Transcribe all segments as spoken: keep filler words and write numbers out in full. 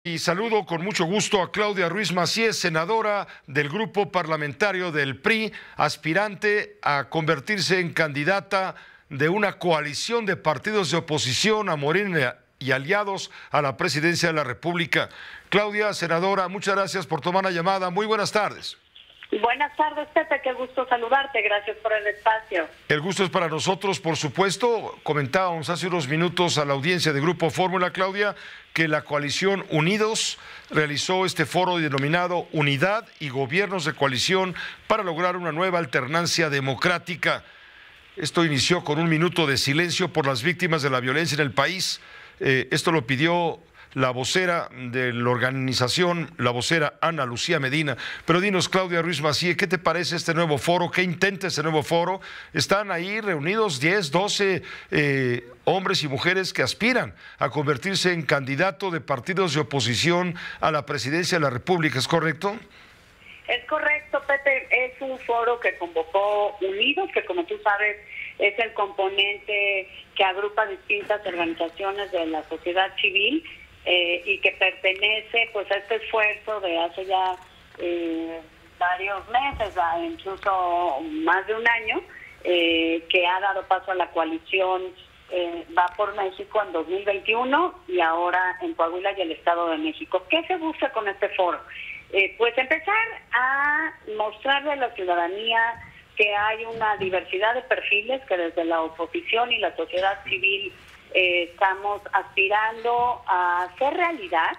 Y saludo con mucho gusto a Claudia Ruiz Massieu, senadora del grupo parlamentario del P R I, aspirante a convertirse en candidata de una coalición de partidos de oposición a Morena y aliados a la presidencia de la República. Claudia, senadora, muchas gracias por tomar la llamada. Muy buenas tardes. Buenas tardes, Pepe, qué gusto saludarte, gracias por el espacio. El gusto es para nosotros, por supuesto. Comentábamos hace unos minutos a la audiencia de Grupo Fórmula, Claudia, que la coalición Unidos realizó este foro denominado Unidad y Gobiernos de Coalición para lograr una nueva alternancia democrática. Esto inició con un minuto de silencio por las víctimas de la violencia en el país. Eh, esto lo pidió la vocera de la organización, la vocera Ana Lucía Medina. Pero dinos, Claudia Ruiz Massieu, ¿qué te parece este nuevo foro? ¿Qué intenta este nuevo foro? Están ahí reunidos diez, doce eh, hombres y mujeres que aspiran a convertirse en candidato de partidos de oposición a la presidencia de la República, ¿es correcto? Es correcto, Pepe, es un foro que convocó Unidos, que como tú sabes es el componente que agrupa distintas organizaciones de la sociedad civil, Eh, y que pertenece pues a este esfuerzo de hace ya eh, varios meses, incluso más de un año, eh, que ha dado paso a la coalición eh, Va por México en dos mil veintiuno y ahora en Coahuila y el Estado de México. ¿Qué se busca con este foro? Eh, pues empezar a mostrarle a la ciudadanía que hay una diversidad de perfiles que desde la oposición y la sociedad civil Eh, estamos aspirando a hacer realidad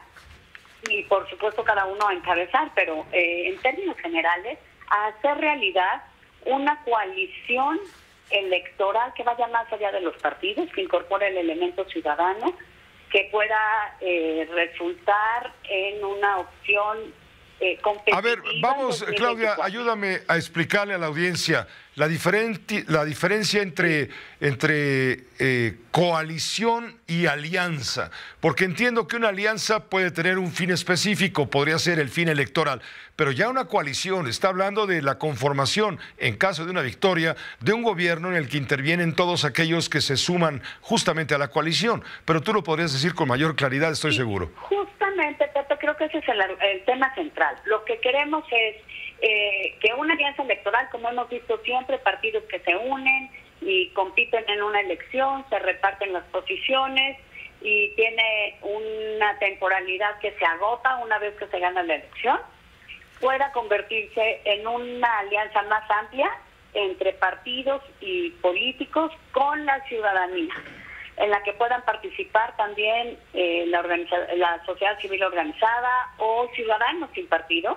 y por supuesto cada uno a encabezar, pero eh, en términos generales a hacer realidad una coalición electoral que vaya más allá de los partidos, que incorpore el elemento ciudadano, que pueda eh, resultar en una opción eh, competitiva. A ver, vamos, Claudia, ayúdame a explicarle a la audiencia la, diferente, la diferencia entre, entre eh, coalición y alianza, porque entiendo que una alianza puede tener un fin específico, podría ser el fin electoral, pero ya una coalición está hablando de la conformación, en caso de una victoria, de un gobierno en el que intervienen todos aquellos que se suman justamente a la coalición, pero tú lo podrías decir con mayor claridad, estoy sí, seguro. Justamente, Pepe, creo que ese es el, el tema central. Lo que queremos es Eh, que una alianza electoral, como hemos visto siempre, partidos que se unen y compiten en una elección, se reparten las posiciones y tiene una temporalidad que se agota una vez que se gana la elección, pueda convertirse en una alianza más amplia entre partidos y políticos con la ciudadanía, en la que puedan participar también eh, la, organiza- la sociedad civil organizada o ciudadanos sin partido,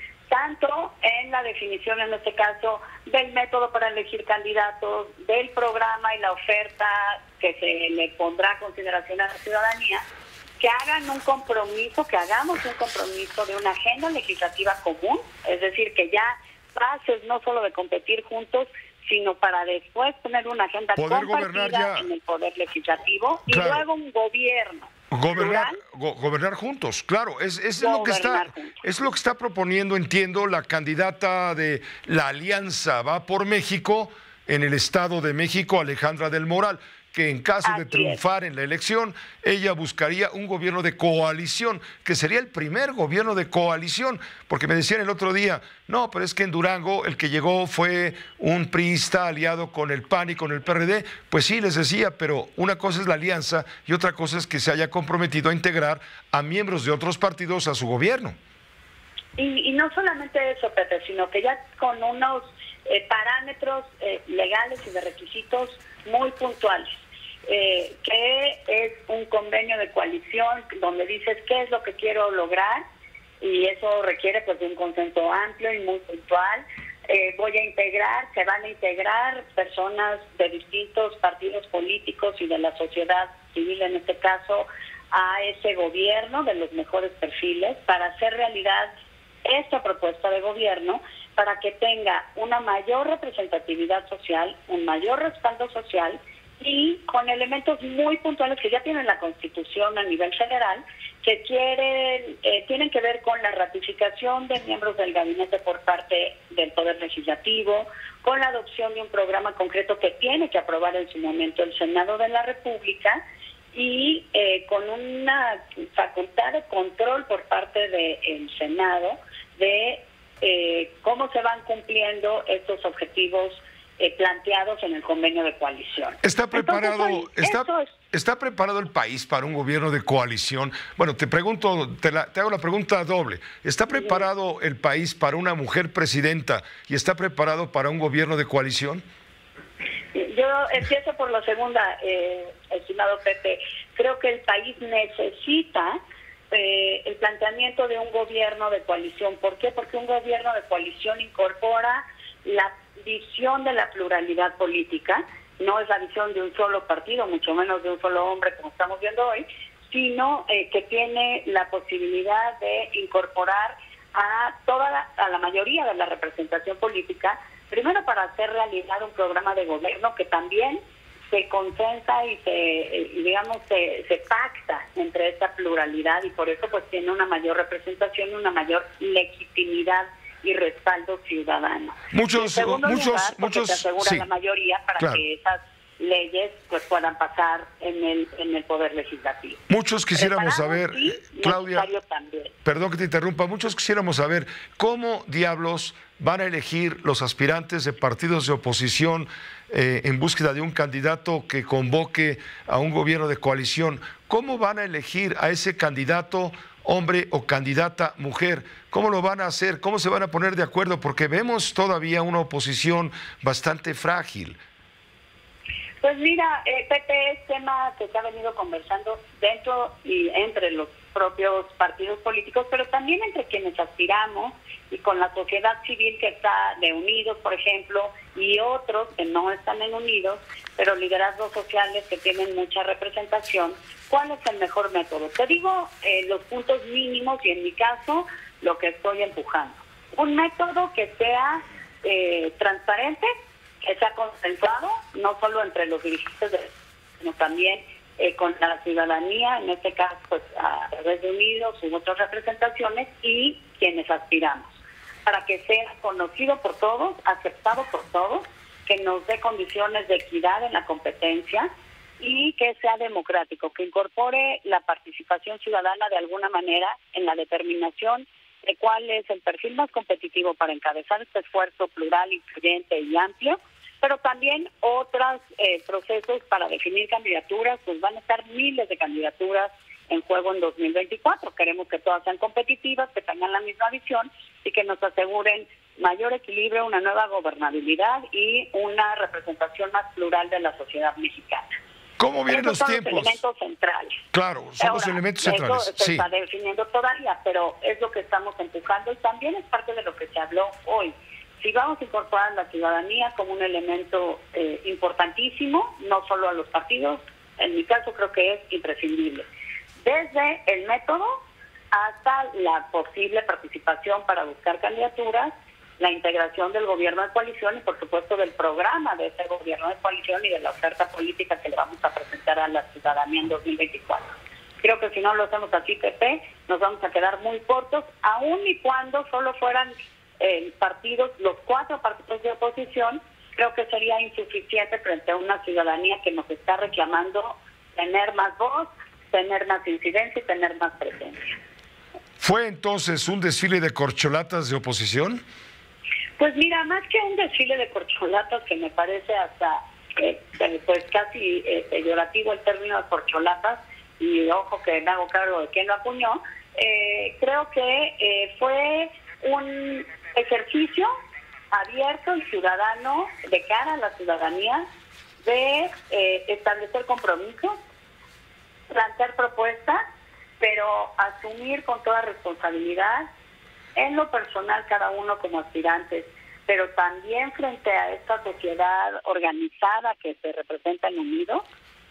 tanto en la definición, en este caso, del método para elegir candidatos, del programa y la oferta que se le pondrá a consideración a la ciudadanía, que hagan un compromiso, que hagamos un compromiso de una agenda legislativa común, es decir, que ya bases no solo de competir juntos, sino para después tener una agenda poder compartida en el poder legislativo y claro. luego un gobierno. Gobernar, go, gobernar juntos, claro, es, es lo que está, es lo que está proponiendo, entiendo, la candidata de la Alianza Va por México en el Estado de México, Alejandra del Moral, que en caso Así de triunfar es. en la elección, ella buscaría un gobierno de coalición, que sería el primer gobierno de coalición, porque me decían el otro día, no, pero es que en Durango el que llegó fue un priista aliado con el P A N y con el P R D, pues sí, les decía, pero una cosa es la alianza y otra cosa es que se haya comprometido a integrar a miembros de otros partidos a su gobierno. Y, y no solamente eso, Pepe, sino que ya con unos eh, parámetros eh, legales y de requisitos muy puntuales, eh, que es un convenio de coalición donde dices qué es lo que quiero lograr y eso requiere pues de un consenso amplio y muy puntual. Eh, voy a integrar, se van a integrar personas de distintos partidos políticos y de la sociedad civil en este caso a ese gobierno de los mejores perfiles para hacer realidad esta propuesta de gobierno, para que tenga una mayor representatividad social, un mayor respaldo social y con elementos muy puntuales que ya tiene la Constitución a nivel federal, que quieren eh, tienen que ver con la ratificación de miembros del gabinete por parte del Poder Legislativo, con la adopción de un programa concreto que tiene que aprobar en su momento el Senado de la República y eh, con una facultad de control por parte del Senado de eh, cómo se van cumpliendo estos objetivos eh, planteados en el convenio de coalición. ¿Está preparado, Entonces, está, eso es, está preparado el país para un gobierno de coalición? Bueno, te pregunto, te, la, te hago la pregunta doble. ¿Está preparado el país para una mujer presidenta y está preparado para un gobierno de coalición? Yo empiezo por la segunda, eh, estimado Pepe. Creo que el país necesita eh, el planteamiento de un gobierno de coalición. ¿Por qué? Porque un gobierno de coalición incorpora la visión de la pluralidad política. No es la visión de un solo partido, mucho menos de un solo hombre, como estamos viendo hoy, sino eh, que tiene la posibilidad de incorporar a toda la, a la mayoría de la representación política. Primero, para hacer realidad un programa de gobierno que también se consensa y se, digamos, se, se pacta entre esta pluralidad, y por eso pues tiene una mayor representación y una mayor legitimidad y respaldo ciudadano. Muchos, en muchos, lugar, muchos, se asegura sí, la mayoría para claro. que esas leyes pues puedan pasar en el en el poder legislativo. Muchos quisiéramos Preparado, saber, sí, Claudia, también. perdón que te interrumpa, muchos quisiéramos saber cómo diablos van a elegir los aspirantes de partidos de oposición eh, en búsqueda de un candidato que convoque a un gobierno de coalición. ¿Cómo van a elegir a ese candidato hombre o candidata mujer? ¿Cómo lo van a hacer? ¿Cómo se van a poner de acuerdo? Porque vemos todavía una oposición bastante frágil. Pues mira, eh, Pepe, es tema que se ha venido conversando dentro y entre los propios partidos políticos, pero también entre quienes aspiramos y con la sociedad civil que está de Unidos, por ejemplo, y otros que no están en Unidos, pero liderazgos sociales que tienen mucha representación. ¿Cuál es el mejor método? Te digo eh, los puntos mínimos y en mi caso lo que estoy empujando. Un método que sea eh, transparente, que sea consensuado, no solo entre los dirigentes, de, sino también eh, con la ciudadanía, en este caso pues a través de Unidos u otras representaciones, y quienes aspiramos, para que sea conocido por todos, aceptado por todos, que nos dé condiciones de equidad en la competencia y que sea democrático, que incorpore la participación ciudadana de alguna manera en la determinación de cuál es el perfil más competitivo para encabezar este esfuerzo plural, incluyente y amplio, pero también otros eh, procesos para definir candidaturas. Pues van a estar miles de candidaturas en juego en dos mil veinticuatro. Queremos que todas sean competitivas, que tengan la misma visión y que nos aseguren mayor equilibrio, una nueva gobernabilidad y una representación más plural de la sociedad mexicana. ¿Cómo vienen Esos los son tiempos? Los elementos centrales. Claro, son Ahora, los elementos eso centrales. se Sí. está definiendo todavía, pero es lo que estamos empujando y también es parte de lo que se habló hoy. Si vamos a incorporar a la ciudadanía como un elemento eh, importantísimo, no solo a los partidos, en mi caso creo que es imprescindible. Desde el método hasta la posible participación para buscar candidaturas, la integración del gobierno de coalición y por supuesto del programa de ese gobierno de coalición y de la oferta política que le vamos a presentar a la ciudadanía en dos mil veinticuatro. Creo que si no lo hacemos así, Pepe, nos vamos a quedar muy cortos, aun y cuando solo fueran eh, partidos, los cuatro partidos de oposición. Creo que sería insuficiente frente a una ciudadanía que nos está reclamando tener más voz, tener más incidencia y tener más presencia. ¿Fue entonces un desfile de corcholatas de oposición? Pues mira, más que un desfile de corcholatas, que me parece hasta eh, pues casi eh, peyorativo el término de corcholatas, y ojo que me hago cargo de quién lo acuñó, eh, creo que eh, fue un ejercicio abierto y ciudadano de cara a la ciudadanía de eh, establecer compromisos, plantear propuestas, pero asumir con toda responsabilidad en lo personal cada uno como aspirantes, pero también frente a esta sociedad organizada que se representa en Unidos,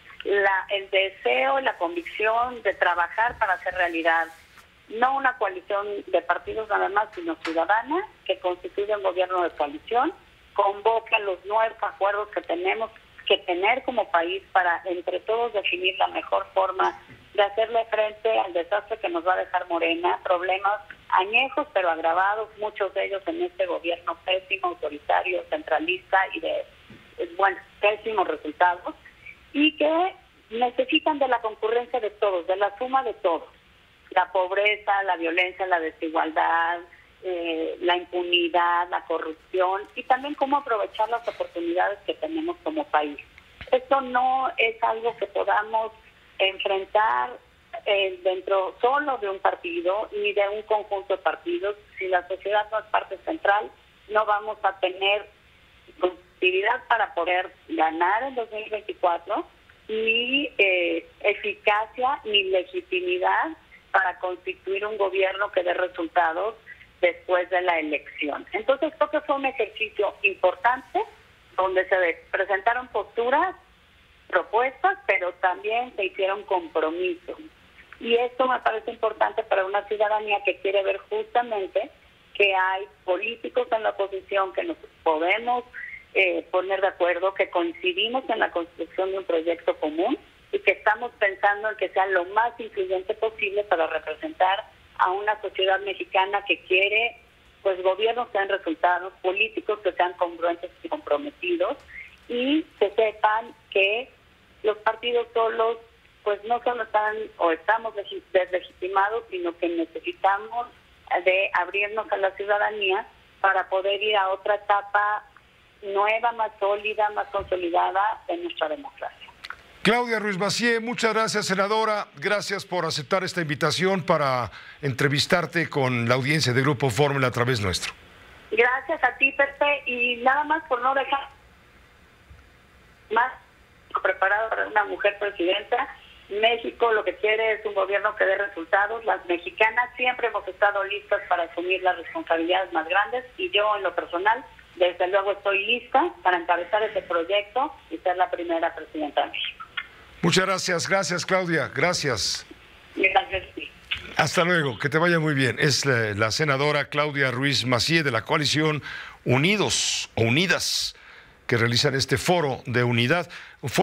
la, el deseo y la convicción de trabajar para hacer realidad no una coalición de partidos nada más, sino ciudadana, que constituye un gobierno de coalición, convoca los nuevos acuerdos que tenemos que tener como país para entre todos definir la mejor forma de hacerle frente al desastre que nos va a dejar Morena, problemas añejos pero agravados, muchos de ellos en este gobierno pésimo, autoritario, centralista y de, bueno, pésimos resultados, y que necesitan de la concurrencia de todos, de la suma de todos. La pobreza, la violencia, la desigualdad, eh, la impunidad, la corrupción y también cómo aprovechar las oportunidades que tenemos como país. Esto no es algo que podamos enfrentar eh, dentro solo de un partido ni de un conjunto de partidos. Si la sociedad no es parte central, no vamos a tener competitividad para poder ganar en dos mil veinticuatro, ni eh, eficacia ni legitimidad para constituir un gobierno que dé resultados después de la elección. Entonces creo que fue un ejercicio importante donde se presentaron posturas, propuestas, pero también se hicieron compromisos. Y esto me parece importante para una ciudadanía que quiere ver justamente que hay políticos en la oposición que nos podemos eh, poner de acuerdo, que coincidimos en la construcción de un proyecto común y que estamos pensando en que sea lo más influyente posible para representar a una sociedad mexicana que quiere pues gobiernos que den resultados, políticos que sean congruentes y comprometidos y que sepan que los partidos solos pues no solo están o estamos deslegitimados, sino que necesitamos de abrirnos a la ciudadanía para poder ir a otra etapa nueva, más sólida, más consolidada de nuestra democracia. Claudia Ruiz Massieu, muchas gracias, senadora. Gracias por aceptar esta invitación para entrevistarte con la audiencia de Grupo Fórmula a través nuestro. Gracias a ti, Pepe, y nada más por no dejar más preparado para una mujer presidenta. México lo que quiere es un gobierno que dé resultados. Las mexicanas siempre hemos estado listas para asumir las responsabilidades más grandes y yo en lo personal, desde luego estoy lista para encabezar este proyecto y ser la primera presidenta de México. Muchas gracias, gracias Claudia, gracias. Gracias, sí. Hasta luego, que te vaya muy bien. Es la, la senadora Claudia Ruiz Massieu de la coalición Unidos o Unidas, que realizan este foro de unidad.